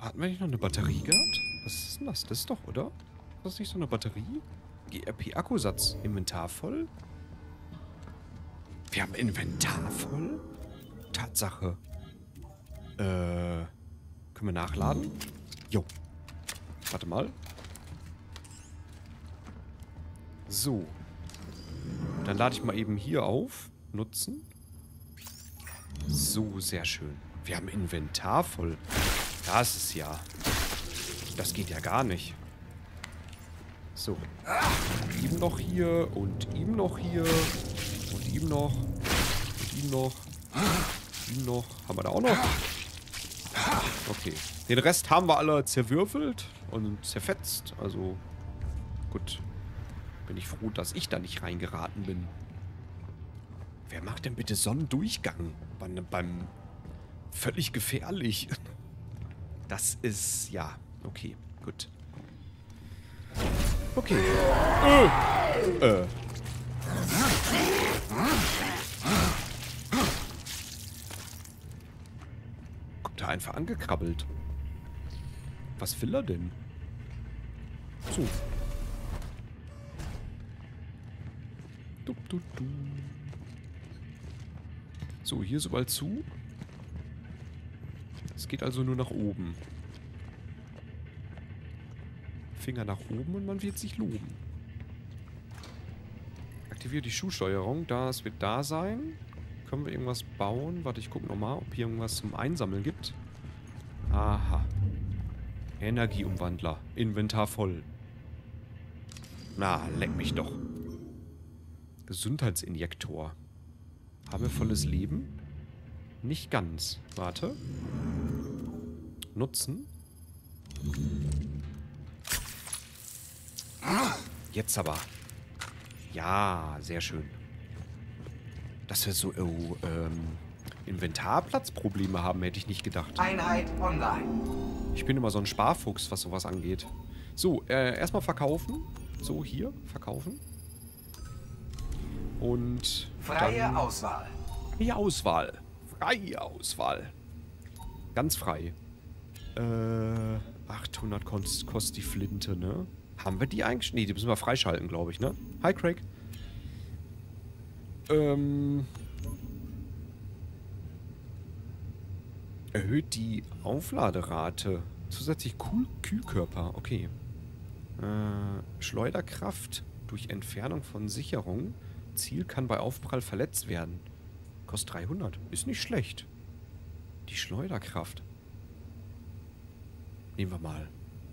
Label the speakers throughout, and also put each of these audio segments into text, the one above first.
Speaker 1: Hatten wir nicht noch eine Batterie gehabt? Was ist denn das? Das ist doch, oder? Ist das nicht so eine Batterie? GRP-Akkusatz. Inventar voll? Wir haben Inventar voll? Tatsache. Können wir nachladen? Jo. Warte mal. So. Dann lade ich mal eben hier auf. Nutzen. So, sehr schön. Wir haben Inventar voll. Das ist ja... Das geht ja gar nicht. So. Ihm noch hier und ihm noch hier. Und ihm noch. Und ihm noch. Ihm noch. Haben wir da auch noch? Okay. Den Rest haben wir alle zerwürfelt und zerfetzt. Also, gut. Bin ich froh, dass ich da nicht reingeraten bin. Wer macht denn bitte Sonnendurchgang? Beim völlig gefährlich. Das ist, ja, okay, gut. Okay. Kommt er einfach angekrabbelt. Was will er denn? So. So, hier ist überall zu. Es geht also nur nach oben. Finger nach oben und man wird sich loben. Aktiviere die Schuhsteuerung. Das wird da sein. Können wir irgendwas bauen? Warte, ich gucke nochmal, ob hier irgendwas zum Einsammeln gibt. Aha. Energieumwandler. Inventar voll. Na, leck mich doch. Gesundheitsinjektor. Haben wir volles Leben? Nicht ganz. Warte. Nutzen. Jetzt aber. Ja, sehr schön. Dass wir so Inventarplatzprobleme haben, hätte ich nicht gedacht.
Speaker 2: Einheit online.
Speaker 1: Ich bin immer so ein Sparfuchs, was sowas angeht. So, erstmal verkaufen. So, hier, verkaufen. Und
Speaker 2: freie Auswahl.
Speaker 1: Freie Auswahl. Freie Auswahl. Ganz frei. 800 kostet die Flinte, ne? Haben wir die eigentlich? Nee, die müssen wir freischalten, glaube ich, ne? Hi, Craig. Erhöht die Aufladerate. Zusätzlich Kühlkörper. Okay. Schleuderkraft durch Entfernung von Sicherung. Ziel kann bei Aufprall verletzt werden. Kostet 300. Ist nicht schlecht. Die Schleuderkraft. Nehmen wir mal.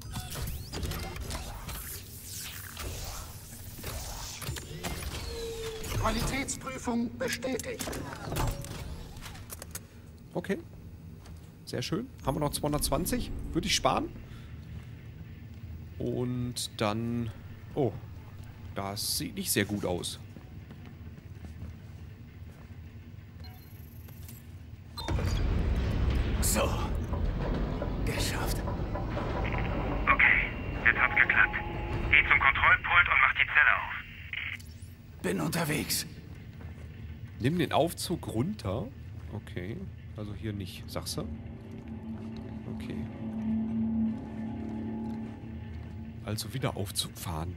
Speaker 2: Qualitätsprüfung bestätigt.
Speaker 1: Okay. Sehr schön. Haben wir noch 220? Würde ich sparen. Und dann... Oh. Das sieht nicht sehr gut aus.
Speaker 2: So. Geschafft.
Speaker 3: Okay, jetzt hat's geklappt. Geh zum Kontrollpult und mach die Zelle auf.
Speaker 2: Bin unterwegs.
Speaker 1: Nimm den Aufzug runter. Okay. Also hier nicht, sagst du? Okay. Also wieder Aufzug fahren.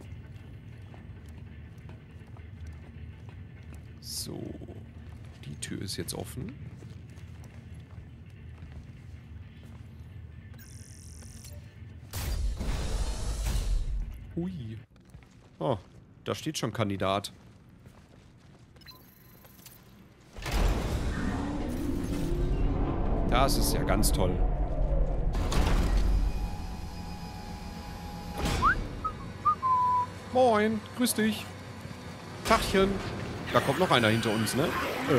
Speaker 1: So. Die Tür ist jetzt offen. Hui. Oh, da steht schon Kandidat. Das ist ja ganz toll. Moin, grüß dich. Tachchen. Da kommt noch einer hinter uns, ne?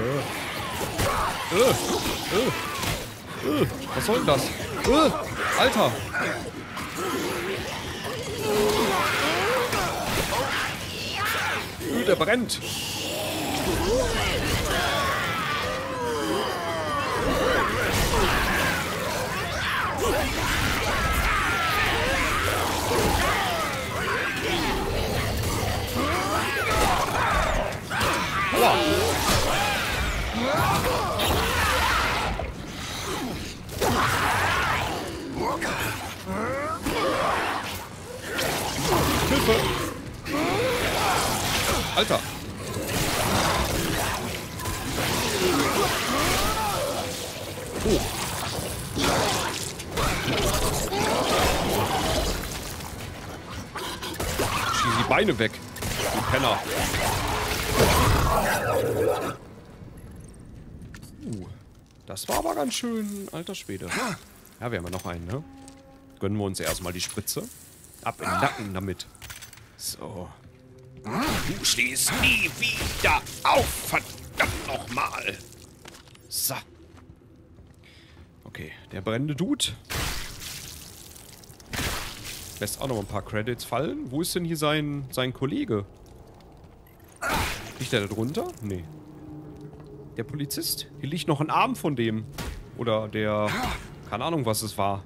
Speaker 1: Was soll denn das? Alter. Der brennt. Aua. Alter. Oh. Schieß die Beine weg. Du Penner. Das war aber ganz schön, alter Schwede. Ja, wir haben ja noch einen, ne? Gönnen wir uns erstmal die Spritze. Ab in den Nacken damit. So. Du stehst nie wieder auf, verdammt nochmal. So. Okay, der brennende Dude. Lässt auch noch ein paar Credits fallen. Wo ist denn hier sein Kollege? Liegt der da drunter? Nee. Der Polizist? Hier liegt noch ein Arm von dem. Oder der... Keine Ahnung, was es war.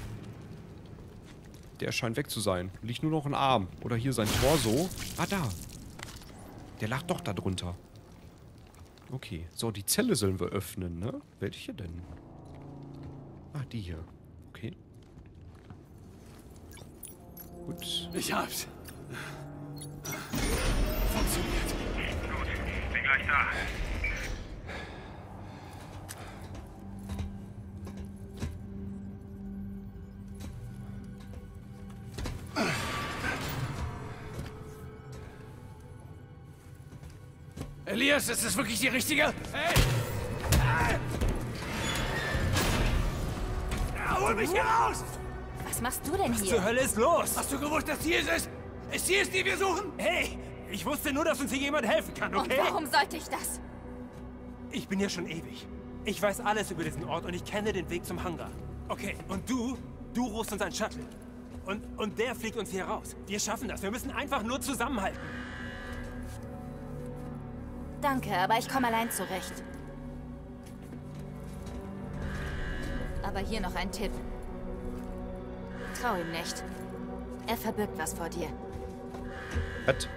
Speaker 1: Der scheint weg zu sein. Liegt nur noch ein Arm. Oder hier sein Torso. Ah, da. Der lag doch da drunter. Okay. So, die Zelle sollen wir öffnen, ne? Welche denn? Ah, die hier. Okay. Gut.
Speaker 2: Ich hab's.
Speaker 3: Gut, bin gleich da.
Speaker 2: Elias, ist das wirklich die richtige? Hey! Hol mich hier raus!
Speaker 4: Was machst du denn
Speaker 5: Was
Speaker 4: hier?
Speaker 5: zur Hölle ist los?
Speaker 2: Hast du gewusst, dass hier es ist? Es hier ist, die wir suchen?
Speaker 5: Hey, ich wusste nur, dass uns hier jemand helfen kann,
Speaker 4: Und
Speaker 5: okay?
Speaker 4: warum sollte ich das?
Speaker 5: Ich bin hier schon ewig. Ich weiß alles über diesen Ort und ich kenne den Weg zum Hangar. Okay, und du rufst uns ein Shuttle. Und der fliegt uns hier raus. Wir schaffen das. Wir müssen einfach nur zusammenhalten.
Speaker 4: Danke, aber ich komme allein zurecht. Aber hier noch ein Tipp. Trau ihm nicht. Er verbirgt was vor dir.
Speaker 1: Was?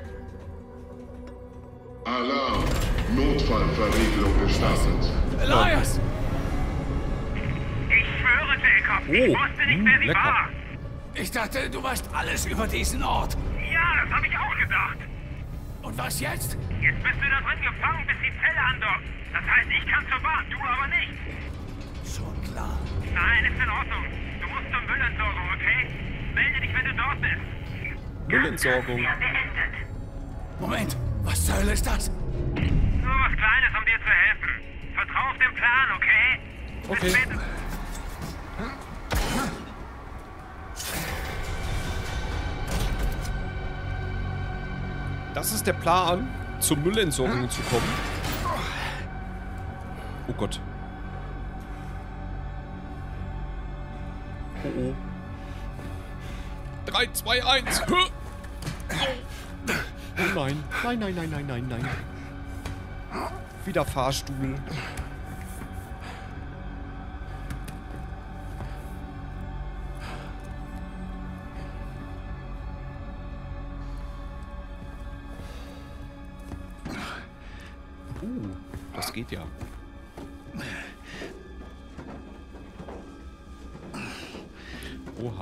Speaker 6: Alarm! Notfallverriegelung gestartet.
Speaker 2: Elias!
Speaker 3: Ich schwöre, Jacob, ich wusste nicht, wer sie
Speaker 1: lecker.
Speaker 3: war.
Speaker 2: Ich dachte, du weißt alles über diesen Ort.
Speaker 3: Ja, das habe ich auch gedacht.
Speaker 2: Und was jetzt?
Speaker 3: Jetzt bist du da drin gefangen, bis die Zelle andockt. Das heißt, ich kann zur Bahn, du aber nicht.
Speaker 2: Schon klar.
Speaker 3: Nein, ist in Ordnung. Du musst zur Müllentsorgung, okay? Melde dich, wenn du dort bist.
Speaker 1: Müllentsorgung.
Speaker 3: Ja, beendet.
Speaker 2: Moment, was zur Hölle ist das?
Speaker 3: Nur was Kleines, um dir zu helfen. Vertrau auf den Plan, okay? Bis
Speaker 1: Okay.
Speaker 3: später.
Speaker 1: Das ist der Plan, zur Müllentsorgung zu kommen. Oh Gott. Oh oh. 3, 2, 1. Oh nein. Nein, nein, nein, nein, nein, nein. Wieder Fahrstuhl. Das geht ja. Oha.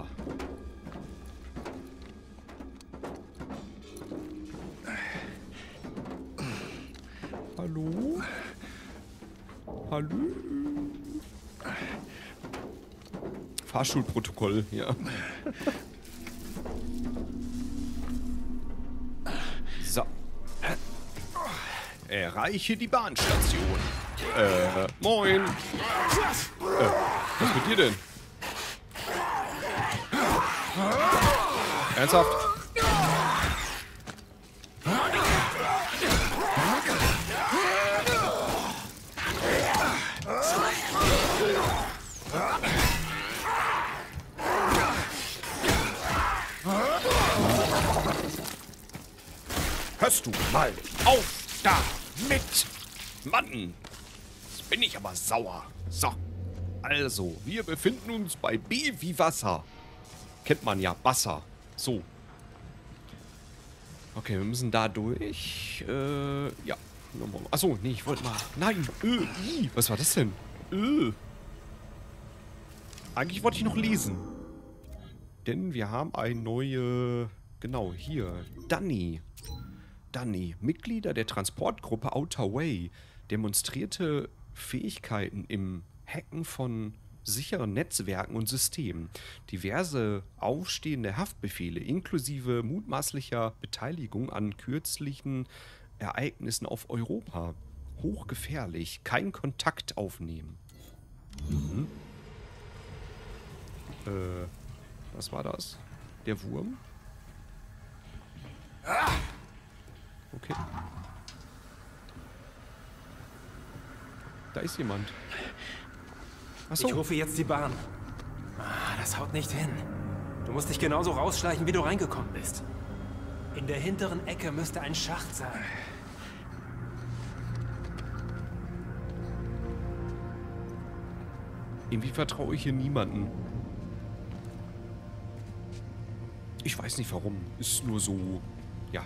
Speaker 1: Hallo? Hallo? Fahrschulprotokoll, ja. So. Erreiche die Bahnstation. Moin. Was mit dir denn? Ernsthaft? Hörst du mal auf damit? Mann, jetzt bin ich aber sauer. So, also, wir befinden uns bei B wie Wasser. Kennt man ja, Wasser. So. Okay, wir müssen da durch. Ja. Achso, nee, ich wollte mal... Nein, was war das denn? Eigentlich wollte ich noch lesen. Denn wir haben eine neue... Genau, hier. Dani. Dunny, Mitglieder der Transportgruppe Outer Way, demonstrierte Fähigkeiten im Hacken von sicheren Netzwerken und Systemen. Diverse aufstehende Haftbefehle inklusive mutmaßlicher Beteiligung an kürzlichen Ereignissen auf Europa. Hochgefährlich. Kein Kontakt aufnehmen. Mhm. Was war das? Der Wurm? Okay. Da ist jemand. Achso.
Speaker 5: Ich rufe jetzt die Bahn. Das haut nicht hin. Du musst dich genauso rausschleichen, wie du reingekommen bist. In der hinteren Ecke müsste ein Schacht sein.
Speaker 1: Irgendwie vertraue ich hier niemanden. Ich weiß nicht warum. Ist nur so... Ja.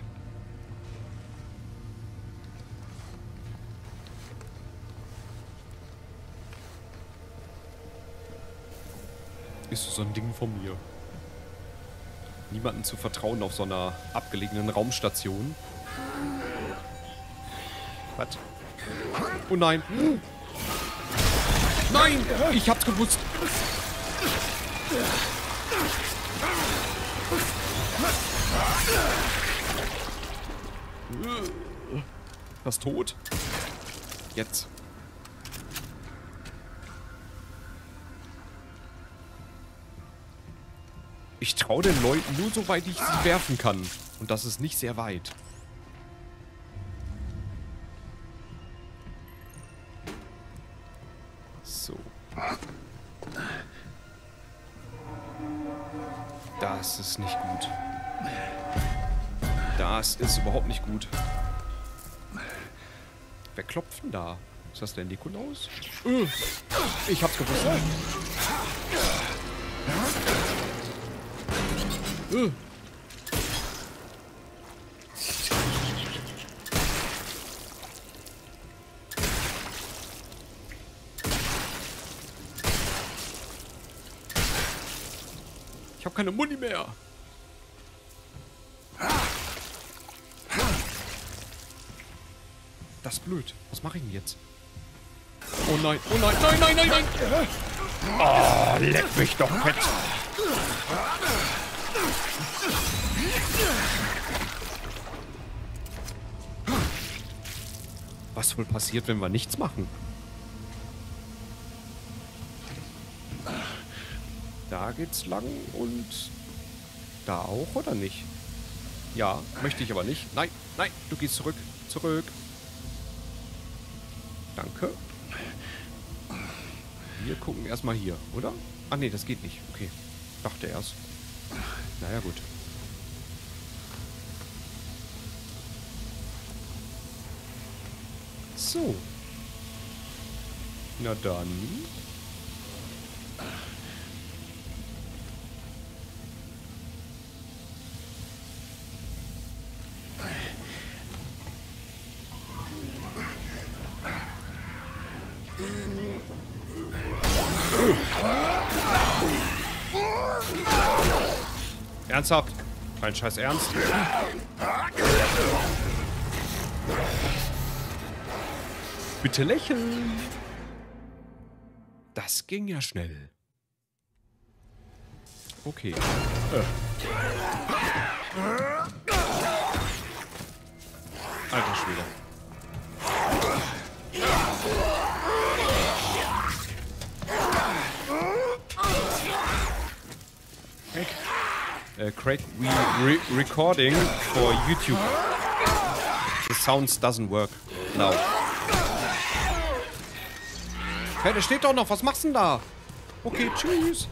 Speaker 1: Ist so ein Ding von mir. Niemanden zu vertrauen auf so einer abgelegenen Raumstation. Was? Oh nein. Nein! Ich hab's gewusst. Was tot? Jetzt. Ich traue den Leuten nur so weit ich sie werfen kann. Und das ist nicht sehr weit. So. Das ist nicht gut. Das ist überhaupt nicht gut. Wer klopft denn da? Ist das der Nikolaus? Ich hab's gewusst. Ich habe keine Muni mehr. Das ist blöd. Was mache ich denn jetzt? Oh nein, oh nein, nein, nein, nein, nein. Oh, leck mich doch fett. Was wohl passiert, wenn wir nichts machen? Da geht's lang und da auch, oder nicht? Ja, möchte ich aber nicht. Nein, nein, du gehst zurück. Zurück. Danke. Wir gucken erstmal hier, oder? Ah, nee, das geht nicht. Okay. Dachte erst. Naja, gut. So. Na dann. Ernsthaft? Kein Scheiß Ernst? Bitte lächeln. Das ging ja schnell. Okay. Alter Schwede. Craig, we recording for YouTube. The sounds doesn't work now. Hey, der steht doch noch. Was machst du denn da? Okay, tschüss.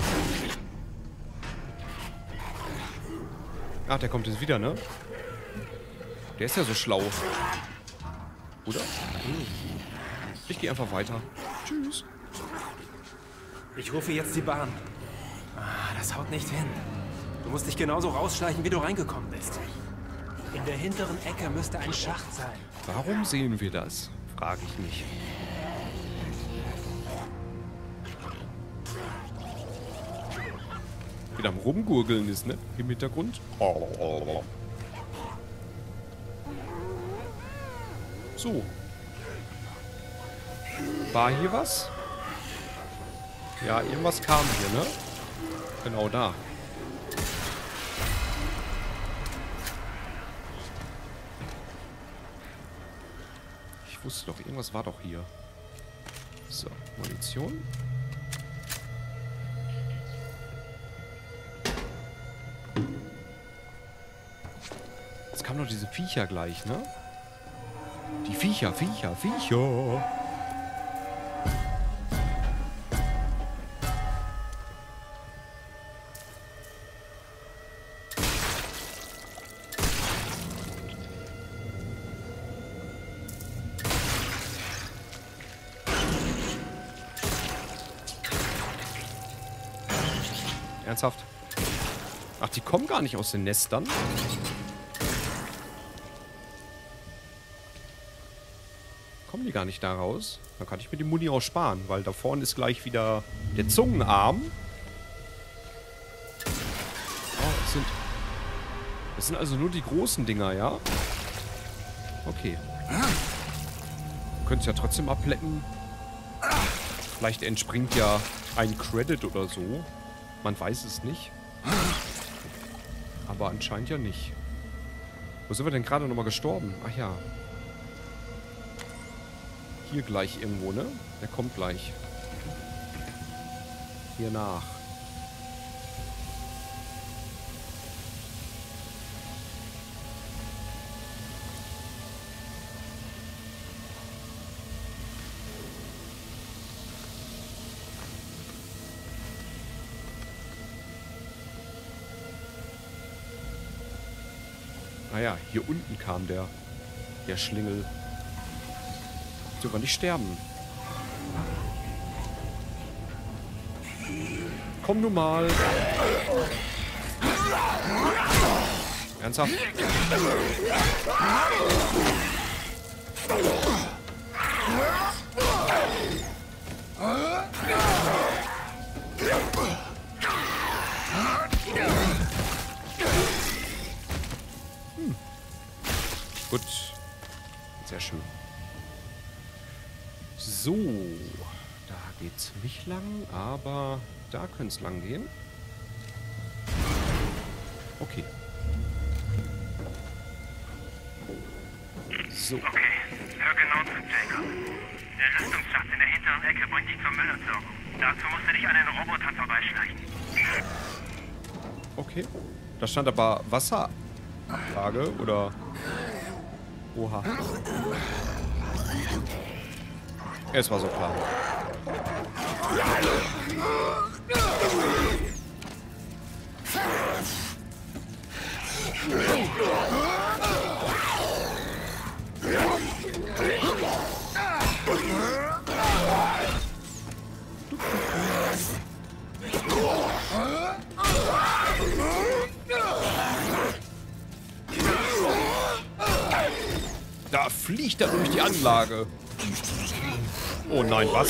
Speaker 1: Ach, der kommt jetzt wieder, ne? Der ist ja so schlau. Oder? Ich gehe einfach weiter. Tschüss.
Speaker 5: Ich rufe jetzt die Bahn. Das haut nicht hin. Du musst dich genauso rausschleichen, wie du reingekommen bist. In der hinteren Ecke müsste ein Schacht sein.
Speaker 1: Warum sehen wir das? Frage ich mich. Wieder am Rumgurgeln ist, ne? Im Hintergrund. So. War hier was? Ja, irgendwas kam hier, ne? Genau da. Ich wusste doch, irgendwas war doch hier. So, Munition. Jetzt kamen doch diese Viecher gleich, ne? Die Viecher. Ernsthaft? Ach, die kommen gar nicht aus den Nestern? Kommen die gar nicht da raus? Dann kann ich mir die Muni auch sparen, weil da vorne ist gleich wieder der Zungenarm. Oh, das sind also nur die großen Dinger, ja? Okay. Du könntest ja trotzdem ablecken. Vielleicht entspringt ja ein Credit oder so. Man weiß es nicht. Aber anscheinend ja nicht. Wo sind wir denn gerade nochmal gestorben? Ach ja. Hier gleich irgendwo, ne? Der kommt gleich. Hier nach. Ah ja, hier unten kam der Schlingel. Sogar nicht sterben. Komm nun mal. Ernsthaft? Gut. Sehr schön. So. Da geht's nicht lang, aber da könnte es lang gehen. Okay. So.
Speaker 3: Okay, hör genau zu, Jacob. Der Lüftungsschacht in der hinteren Ecke bringt dich zur Müllentsorgung. Dazu musst du dich an den Robotern vorbeischleichen.
Speaker 1: Okay. Da stand aber Wasseranlage oder... Oha. Es war so klar. Da fliegt er durch die Anlage. Oh nein, was?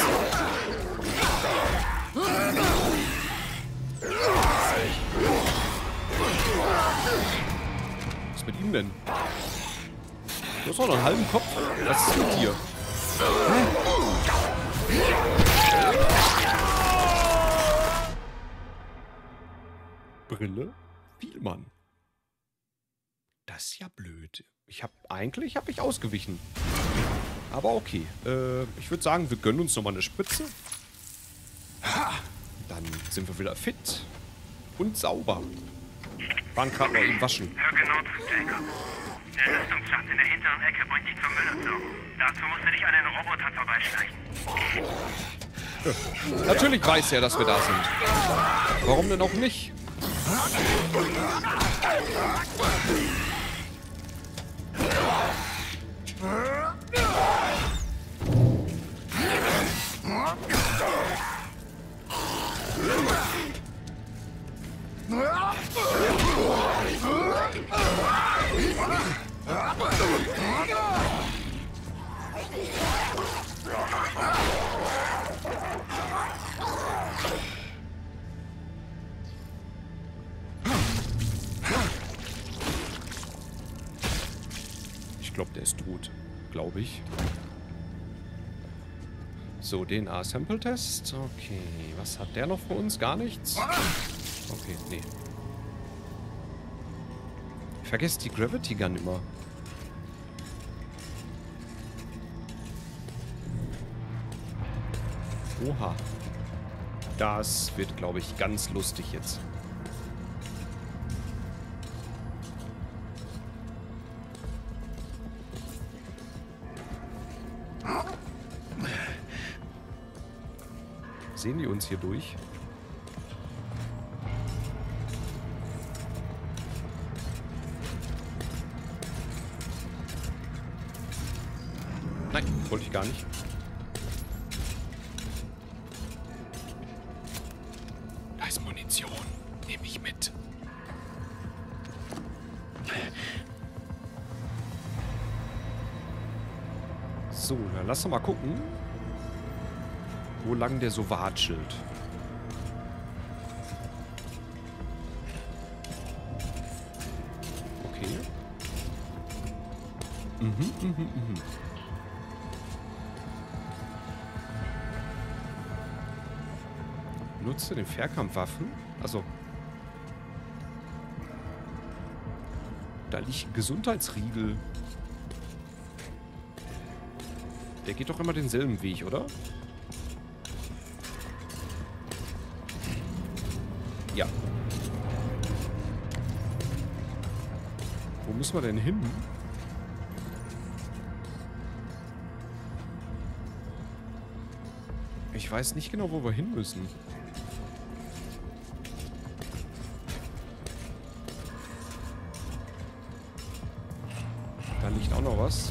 Speaker 1: Was ist mit ihm denn? Du hast doch noch einen halben Kopf. Was ist mit dir? Brille? Vielmann. Das ist ja blöd. Eigentlich habe ich ausgewichen. Aber okay. Ich würde sagen, wir gönnen uns nochmal eine Spritze. Dann sind wir wieder fit. Und sauber. Waren gerade noch im Waschen.
Speaker 3: Hör genau zu, Jacob. Der Lüftungsschacht in der hinteren Ecke bringt dich zur Müllentsorgung. Dazu musst du dich an den Robotern vorbeischleichen.
Speaker 1: Natürlich weiß er, dass wir da sind. Warum denn auch nicht? Ich glaube, der ist tot. glaube ich. So, DNA-Sample-Test. Okay, was hat der noch für uns? Gar nichts? Okay, nee. Ich vergesse die Gravity Gun immer. Oha. Das wird, glaube ich, ganz lustig jetzt. Sehen die uns hier durch? Nein, wollte ich gar nicht. Da ist Munition. Nehme ich mit. So, dann lass doch mal gucken, wo lang der so watschelt. Okay. Nutze den Fernkampfwaffen. Also. Da liegt ein Gesundheitsriegel. Der geht doch immer denselben Weg, oder? Ja. Wo müssen wir denn hin? Ich weiß nicht genau, wo wir hin müssen. Da liegt auch noch was.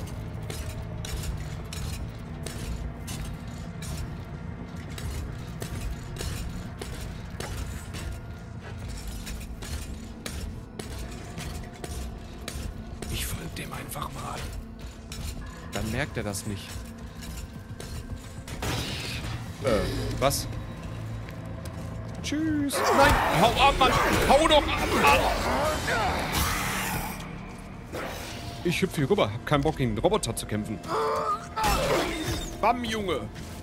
Speaker 1: Ich folge dem einfach mal. Dann merkt er das nicht. Was? Tschüss. Nein, hau ab, Mann. Hau doch ab, Mann. Ich hüpfe hier rüber. Hab keinen Bock, gegen den Roboter zu kämpfen. Bam, Junge.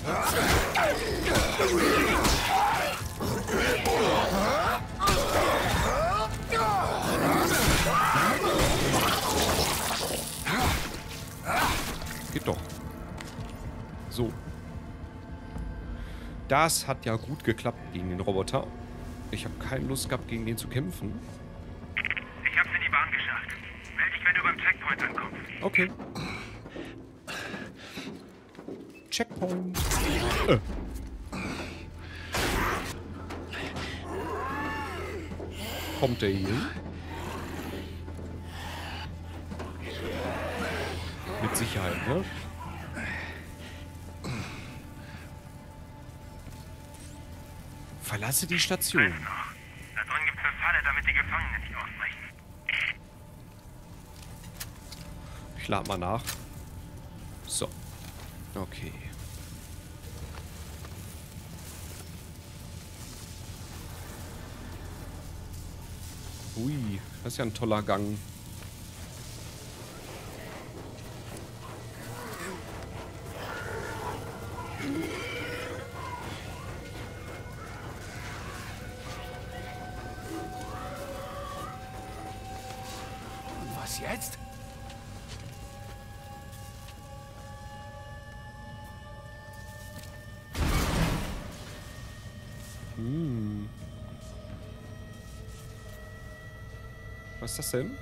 Speaker 1: Geht doch. So. Das hat ja gut geklappt gegen den Roboter. Ich habe keine Lust gehabt, gegen den zu kämpfen.
Speaker 3: Ich hab's in die Bahn geschafft. Meld dich, wenn du beim Checkpoint ankommst.
Speaker 1: Okay. Checkpoint. Kommt der hier hin? Mit Sicherheit, ne? Verlasse die Station.
Speaker 3: Da drin gibt's eine Falle, damit die Gefangenen nicht ausbrechen.
Speaker 1: Ich lade mal nach. So. Okay. Ui, das ist ja ein toller Gang.
Speaker 2: Was jetzt?
Speaker 1: Was ist das denn?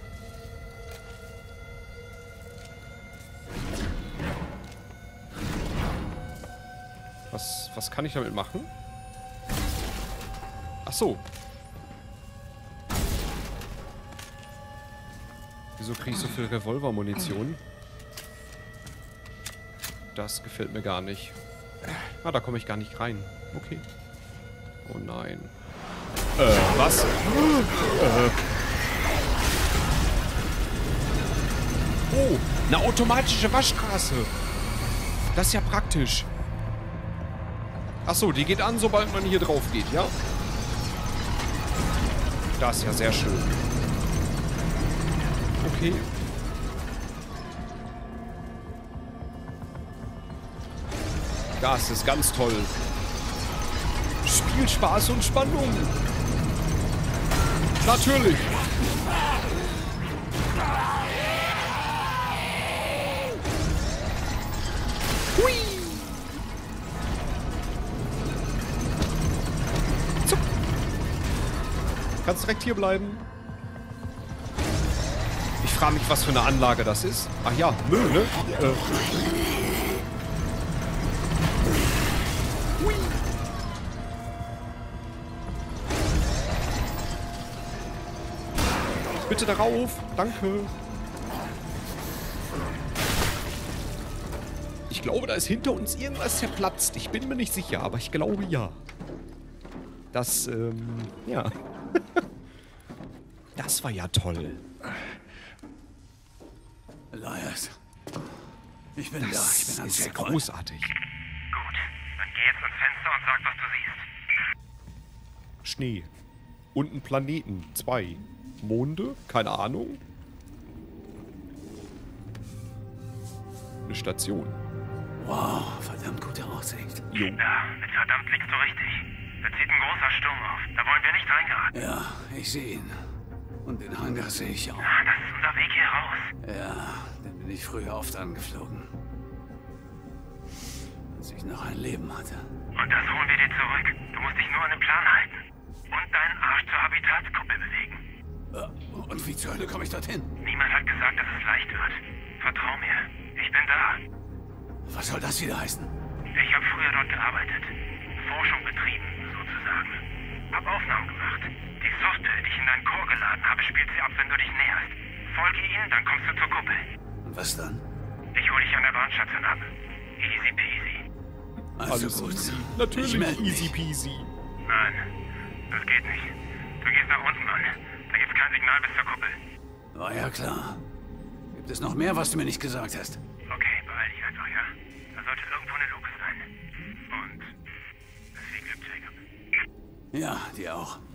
Speaker 1: Was kann ich damit machen? Ach so. Wieso kriege ich so viel Revolvermunition? Das gefällt mir gar nicht. Ah, da komme ich gar nicht rein. Okay. Oh nein. Was? Oh, eine automatische Waschstraße. Das ist ja praktisch. Ach so, die geht an, sobald man hier drauf geht, ja? Das ist ja sehr schön. Okay. Das ist ganz toll. Spielspaß und Spannung. Natürlich. Hui. Zup. Kannst direkt hier bleiben. Ich frage mich, was für eine Anlage das ist. Ach ja, Müll, ne? Hui. Bitte darauf. Danke. Ich glaube, da ist hinter uns irgendwas zerplatzt. Ich bin mir nicht sicher, aber ich glaube ja. Das, ja. Das war ja toll.
Speaker 2: Elias. Ich bin da. Ich bin
Speaker 1: Das
Speaker 2: am
Speaker 1: ist
Speaker 2: Checkpoint.
Speaker 1: großartig.
Speaker 3: Gut, dann geh jetzt ans Fenster und sag, was du siehst.
Speaker 1: Schnee. Und ein Planeten. 2. Monde? Keine Ahnung. Eine Station.
Speaker 2: Wow, verdammt gute Aussicht.
Speaker 1: Jo.
Speaker 3: Ja, mit verdammt liegst du richtig. Da zieht ein großer Sturm auf. Da wollen wir nicht reingeraten.
Speaker 2: Ja, ich sehe ihn. Und den Hangar sehe ich auch.
Speaker 3: Das ist unser Weg hier raus.
Speaker 2: Ja, den bin ich früher oft angeflogen. Als ich noch ein Leben hatte.
Speaker 3: Und das holen wir dir zurück. Du musst dich nur an den Plan halten. Und deinen Arsch zur Habitatskuppel bewegen.
Speaker 2: Und wie zur Hölle komme ich dorthin?
Speaker 3: Niemand hat gesagt, dass es leicht wird. Vertrau mir. Ich bin da.
Speaker 2: Was soll das wieder heißen?
Speaker 3: Ich habe früher dort gearbeitet. Forschung betrieben, sozusagen. Hab Aufnahmen gemacht. Die Software, die ich in deinen Core geladen habe, spielt sie ab, wenn du dich näherst. Folge ihnen, dann kommst du zur Kuppel.
Speaker 2: Und was dann?
Speaker 3: Ich hole dich an der Bahnstation ab. Easy peasy.
Speaker 2: Also
Speaker 1: Alles
Speaker 2: gut.
Speaker 1: easy.
Speaker 2: Ich
Speaker 1: Natürlich
Speaker 2: melde mich.
Speaker 1: easy peasy.
Speaker 3: Nein, das geht nicht. Du gehst nach unten, Mann. Da gibt's kein Signal bis zur Kuppel.
Speaker 2: War ja klar. Gibt es noch mehr, was du mir nicht gesagt hast?
Speaker 3: Okay, beeil dich einfach, ja? Da sollte irgendwo eine Luke sein. Und viel Glück, Jacob.
Speaker 2: Ja, dir auch.